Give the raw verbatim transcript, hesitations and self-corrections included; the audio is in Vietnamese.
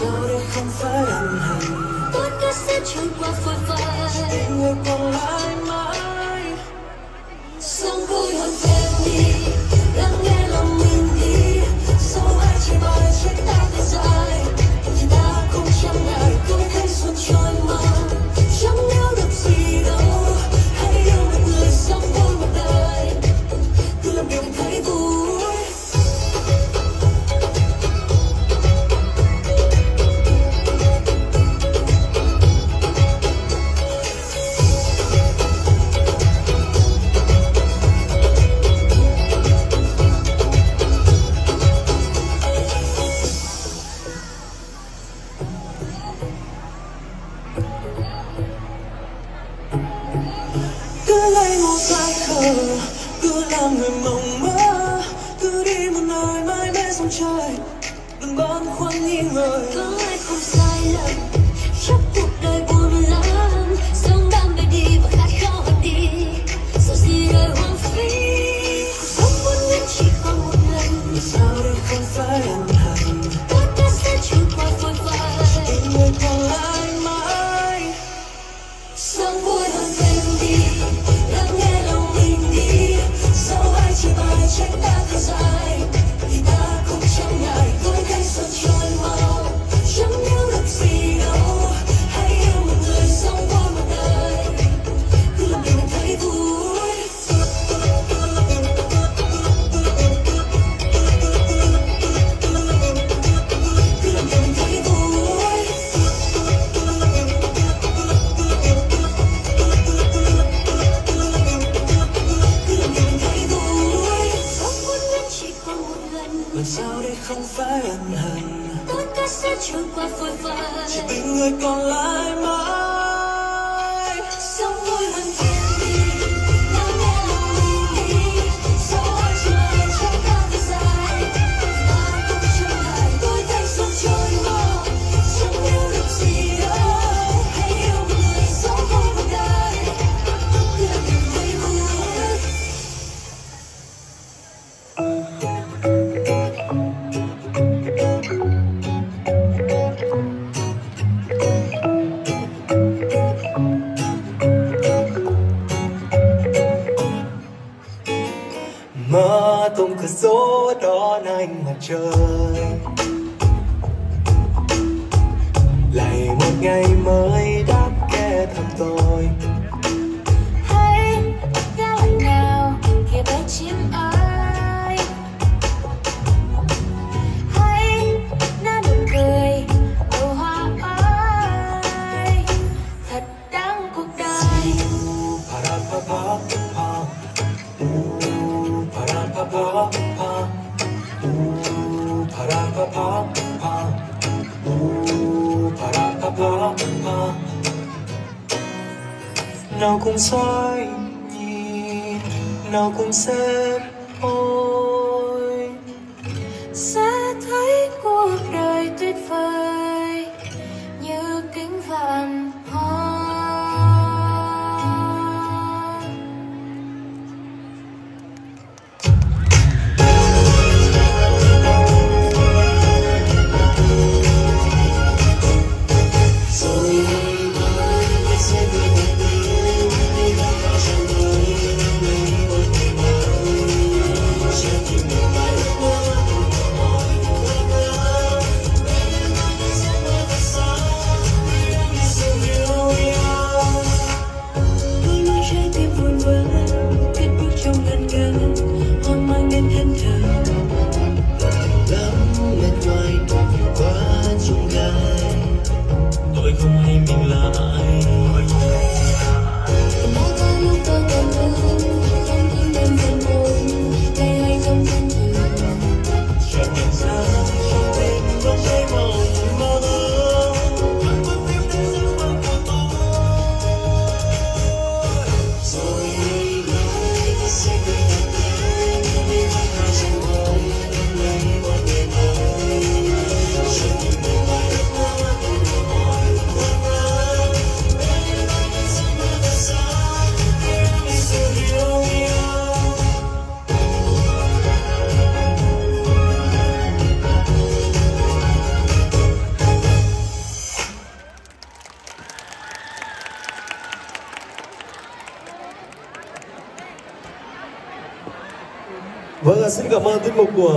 sao đây không phải ân hận. Tất cả sẽ trôi qua vội vã, tình người còn lại mãi. sống vui hơn thêm đi, lắng nghe lòng mình đi. Sao ai chỉ bài trách ta phải dài, thì ta không chẳng ngại cứ thấy xuân trôi mau. Chẳng nếu được gì đâu, hãy yêu một người sống vui một đời, cứ làm điều mình thấy vui. Cứ lấy một sai khờ, cứ làm người mộng mơ, cứ đi một nơi mãi mãi sông trời, đừng băn khoăn nghi ngờ. Có ai không sai lầm, chắc cuộc đời buồn lắm, sống đam mê đi và khát khao hơn đi, sợ gì đời hoang phí. Cuộc sống muốn nhất chỉ còn một lần, Sao đây không phải ân hận, tất cả sẽ trôi qua vội vã, tình người còn lại mãi. sống vui hơn thêm đi, lắng nghe lòng mình đi. Sao ai chỉ bài trách ta phải dài, thì ta cũng chẳng ngại cứ thấy xuân trôi mau. Chẳng níu được gì đâu, hãy yêu một người sống vui một đời, cứ làm điều mình thấy vui. Cứ làm điều mình thấy vui. Cứ làm điều mình thấy vui. Sống muốn nhất chỉ còn một lần, Mà sao đây không phải ân hận, tất cả sẽ trôi qua vội vã, chỉ tình người còn lại mãi. sống vui hơn thêm đi, lắng nghe lòng mình đi. Sao ai chỉ bài trách ta phải dài, ta cũng chẳng ngại tôi thấy xuân trôi mau. Chẳng níu được gì đâu, hãy yêu một người sống vui một đời, cứ làm điều thấy vui. Mơ tung cửa sổ đón ánh mặt trời, lại một ngày mới đã kẻ thăm tôi. Hãy nghe lời nào kia bé chim ơi, hãy nở nụ cười nụ hoa ơi, thật đáng cuộc đời. Pa-ra-pa-pa-pa, ooh, pa-ra-pa-pa-pa, ooh, pa-ra-pa-pa-pa, ooh, pa-ra-pa-pa-pa. Nào cùng xoay nhìn, nào cùng xem ôi, Sẽ thấy cuộc đời tuyệt vời như cánh vạn hoa. Vâng, xin cảm ơn tiết mục của